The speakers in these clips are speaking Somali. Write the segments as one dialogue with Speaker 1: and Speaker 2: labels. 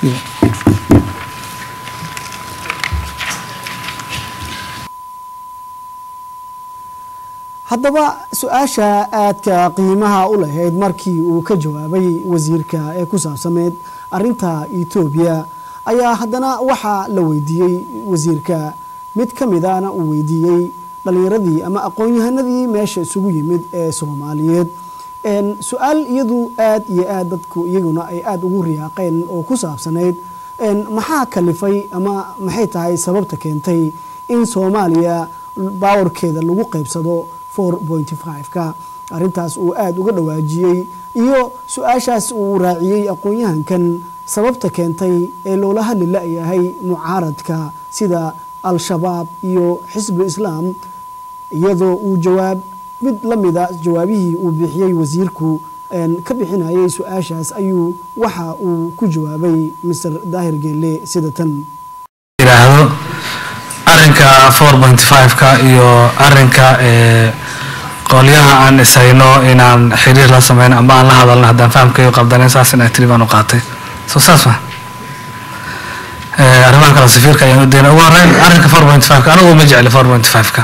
Speaker 1: haddaba su'aasha aadka qiimaha u lahayd markii uu ka jawaabay wasiirka ee ku saabsameed arinta Ethiopia ayaa haddana waxa la weydiiyay wasiirka mid kamidana uu weydiiyay dhalinyaradii ama aqoon-yahanadii meesha isugu yimid ee Soomaaliyeed su'aal iyadu aad iyo aad dadku iyaguna ay aad ugu riyaaqeen oo ku saabsaneed maxaa kalifay ama maxay tahay sababta keentay in Soomaaliya bawarkeeda lagu qaybsado 4.5ka arintaas uu aad uga dhawaajiyay iyo su'aashaas uu raaciyay aqoon-yahankan sababta keentay ee loola hadli la'yahay mucaaradka sida al-shabaab iyo xisbi islaam iyadoo uu jawaab mid lamida jawaabihii uu bixiyay wasiirku ka bixinayay su'aashaas ayuu waxa uu ku jawaabay Mr. Daahir Geelle sida tan
Speaker 2: iraahdo arinka 4.5ka iyo arinka qolyaha aan isayno inaan xiriir la sameeyno ama aan la hadalno hadaan fahamkayo qabdanay saas inay tiri baan u qaatay soo saasma arrimaha kala safiirka ayaan u deena ugu horeyn arinka 4.5ka anigu ma jecel 4.5ka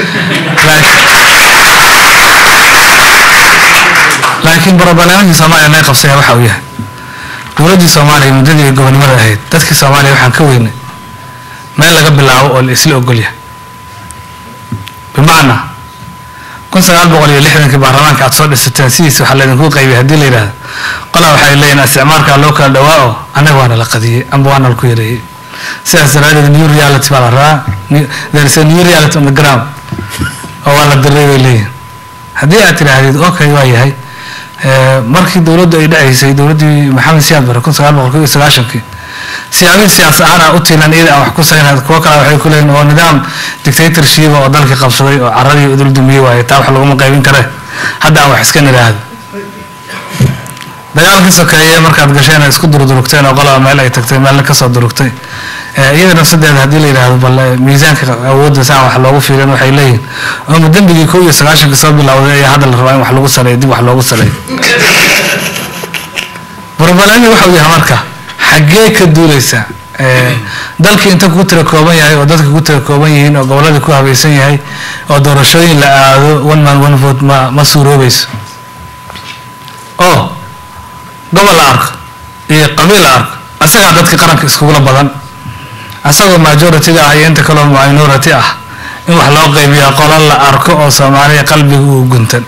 Speaker 2: laakiin barnaamijka Soomaaliya ay qabsay waxa uu yahay dowladda Soomaaliya muddadii gobonimada ahayd dadkii Soomaaliya waxaan ka weynay meel laga bilaabo oo isla ogol yahay bimaana 1960 baarlamaanka aad soo dhisateen sidiisa waxa la idinku qaybiyay hadii la yiraahdo qolaa waxay leeyihiin isticmaalka loo kala dhawaaco anaga waana la qadiyay amba waana la ku yareeyay sidaas daraaddeed new reality baa la rabaa there is a new reality on the ground oo wala dareemay leeyahay hadii aad tiraahdid okay waa yahay markii dawladdu ay dhacaysay dawladdii Maxamed Siyaad Barre 1990 siyaasadda siyaasadda u tiinan iyada wax ku saynad kuwa kale waxay ku leeyihiin oo nidaam dictatorship oo dalka qabsaday oo caradii u dulmiyay waay taa wax lagu qaybin karo hadda wax iska niraahdo dagaalka sokeeye markaad gasheen isku durugteen oo qolada meel ay tagtay meel ka soo durugtay iyada nafsadeeda hadii la yiraahdo bal miisaanka awoodda saa wax loogu fiirin waxay leeyihiin oo dambigii 1990 ka soo bilowday ayaa hadda la rabaa in wax lagu sareeyo dib wax loogu sareeyo barbalani waxa uu yahay marka xagee ka duuleysa dalka inta ku tira kooban yahay oo dadka ku tira kooban yihiin oo gobolada ku habaysan yahay oo doorashooyin la aado one man one vote ma suuroobayso oo gobol ark iyo qabiil ark asaga dadka qaranka isku badan asagoo majority ah iyo inta kale minority ah in wax loo qaybiyo qolal la arko oo Soomaaliya qalbigu u guntan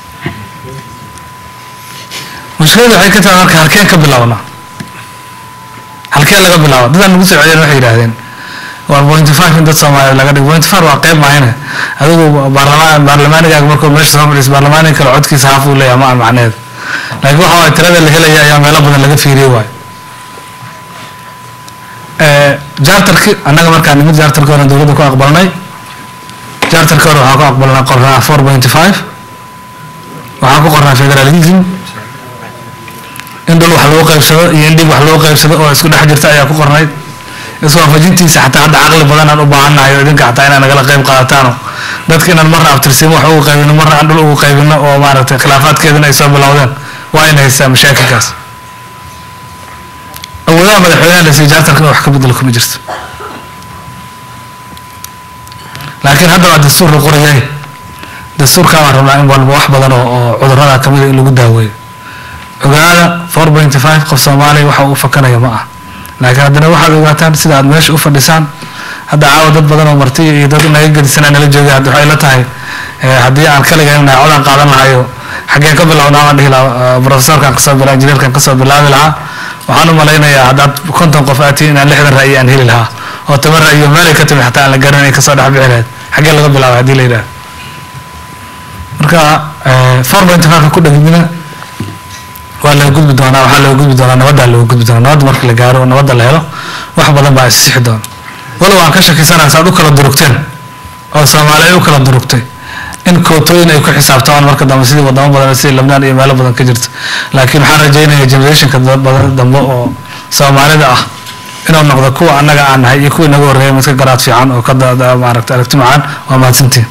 Speaker 2: mushkilada waxay ka tahay marka halkeen ka bilowna halkeen laga bilaabo dadaan ugu soo celiyeen waxay yiraahdeen 1.5 dad Soomaaliya laga dhigo 1.5 waa qayb maayna adigu baarlamaaniga markuu meesha soo maris baarlamaaniga kala codkiisa haafuu leeyahay macnaheedu laakiin waxa ay tirada la helaya ayaa meelo badan laga fiiriyay waay jaartarki annaga markaan nimid jaartarka oo dawladda ku aqbalnay jaartarka waxa ku aqbalnaa qoraa 4.5 waxa ku qornaa federalism in dal wax loo qaybsado iyo in dib wax loo qaybsado oo isku dhex jirta ayaa ku qornay isoo fajintiisa xataa hadda aqli badan aan u baahanahay idinka xataa inaan nagala qayb qaadataan dadka inaan marna aftirsiin wax ugu qaybino marna aan dhul ugu qaybino oo maaragtay khilaafaadkeedana ay soo bilowdeen waa in haysaa mashaakilkaas awoodaha madaxweynaha la siiyay jaartarka wax ka bedel kuma jirto laakiin hadda waa dastuur la qorayay dastuurka aan rabnaa in walba wax badan oo cudurrada kamid ah in lagu daaweeyo ogaada 4.5 qof Soomaali waxa uu fakanaya ma ah laakiin haddana waxaad ogaataan sida aad meesha u fadhisaan hadda caawa dad badan oo marti iyo dad naga gadisanaa nala jooga hadda waxay la tahay haddii aan kaliga inay codaan qaadan lahayo xageen ka bilownaa aan dhihi lahaa professorkan ka soo bilaa injineerkan ka soo bilaabi lahaa waxaan u malaynayaa haddaad 50 qof aatiin inaan 60 ra'yi aan heli lahaa oo tamar ra'yi meel ka timi xataa aan la garanay ka soo dhax bixi lahayd xagee laga bilaabo haddii la yiraahdo marka 4.5 ku dhagmina waa la gudbi doonaa waxa la gudbi doonaa nabadda la gudbi doonaa nabad marka la gaaro nabadda la helo wax badan baa isixi doona wala waan ka shakisanahay saad u kala durugteen oo Soomaaliya u kala durugtay in kootooyin ay ku xisaabtaan marka dambe sidii wadamo badan sidii Lebanon iyo meelo badan ka jirto laakiin waxaan rajaynayaa generation ka badan dambe oo Soomaalida ah inuu noqdo kuwa annaga aan nahay iyo kuwa naga horeeyay mid ka garaad fiican oo ka maaragtay aragti macaan waa mahadsantiin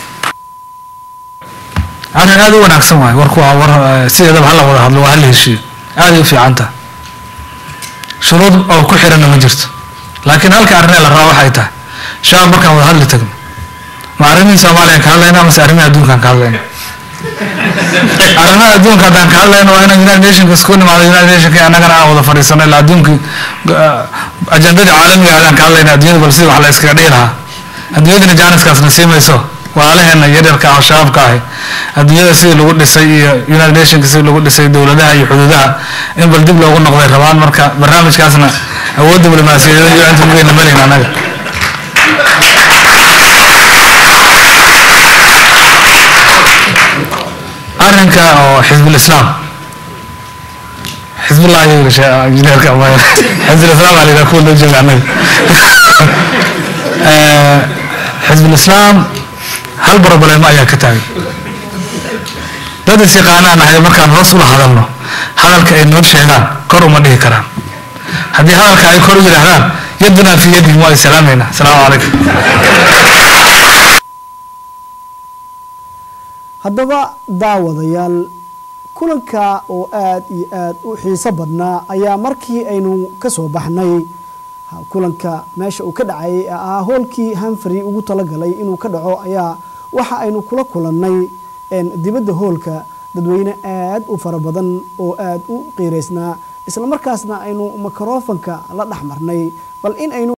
Speaker 2: أنا هذا وأنا أقسم معي وركوا سيدا بحلا ولا هذا وهل هالشيء هذه في عنته shuruud oo ku xiranna ma jirto laakiin halka arrin la rabo waxay tahay shaab markaan wada hadli tagno ma arrimihii Soomaaliya ka hadlaynaa mase arrimihii adduunka ka hadlaynaa arrimaha adduunka haddaan ka hadlayno waa inaan United Nations ku nimaado United Nations annagana aan wada fadhiisano ilaa adduunka ajandada caalamiga aan ka hadlaynaa adduunyada bal sidii wax la iskaga dhihi lahaa adduunyadana jaaniskaasna siimayso walaalaheena yaryarka ah shabaabka ah adduunyada sidii lagu dhisay iyo United Nations sidii lagu dhisay dawladaha iyo xuduudaha in bal dib loogu noqday rabaan marka barnaamijkaasna awoodda diblomaasiyadeed iyo inta weyn ma leeyahay anaga arrinka oo xisbul islaam xisbullah iyo injineerka xisbul islaam ali da kullu jamaacna xisbul islaam hal problem ayaa ka taagay dad isqaanaan ahay markaan hoos u hadalno hadalka ay noo sheegaan kor uma dhihi karaan haddii hadalka ay kor u yiraahdaan yaduna fi yadi wa salaamayna salaamu alaykum
Speaker 1: haddaba daawadayaal kulanka oo aad iyo aad u xiiso badnaa ayaa markii aynu ka soo baxnay kulanka meesha uu ka dhacay hoolkii Humphrey ugu talagalay inuu ka dhaco ayaa waxa aynu kula kulannay dibadda hoolka dadweyne aad u fara badan oo aad u qiireysnaa isla markaasna aynu mikrofoonka la dhaxmarnay bal in aynu